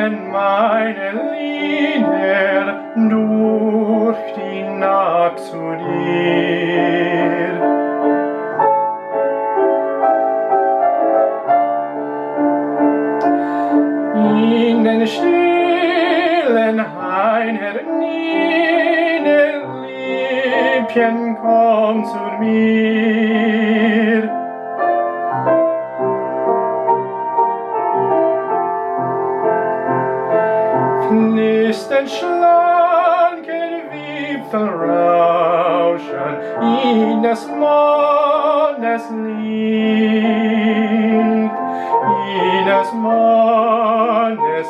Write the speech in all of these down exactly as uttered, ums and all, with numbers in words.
klingen meine Lieder durch die Nacht zu dir. In den stillen Hainer Liebchen, komm zu mir. Flüstern schlanken Wipfel rauschen in des Mondes Licht, in des Mondes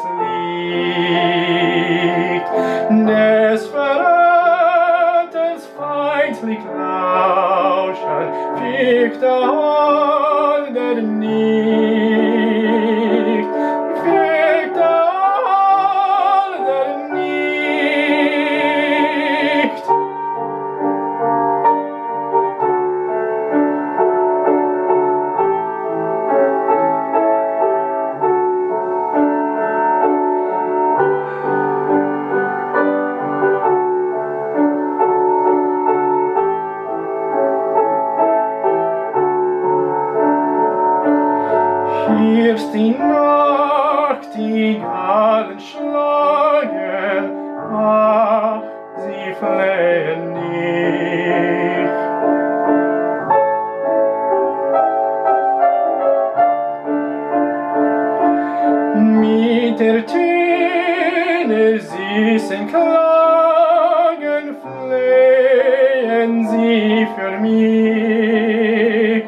Licht, des Verraters feindlich lauschen, fürchte Holder nicht, fürchte Holder nicht. Hier ist die Nachtigallen schlagen, ach, sie flehen nicht. Mit der Töne süßen Klagen flehen sie für mich.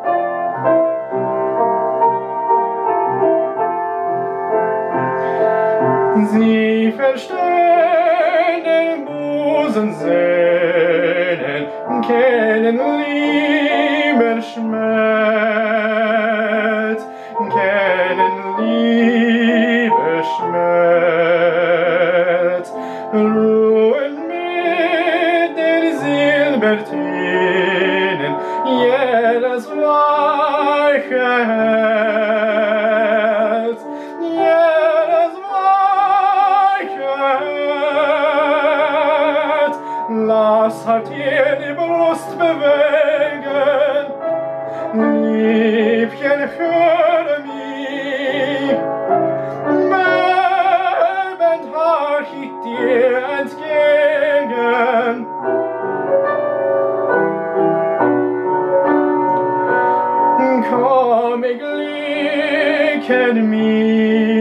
Sie verstehen den Busen sehnen, kennen lieber Schmerz, kennen lieber Schmerz. Ruhen mit den Silbertönen, jedes weiche Herz, jedes Lass halt ihr die Brust bewegen, Liebchen, höre mich, bebend harch ich dir entgegen. Komm, ich lieg in mir,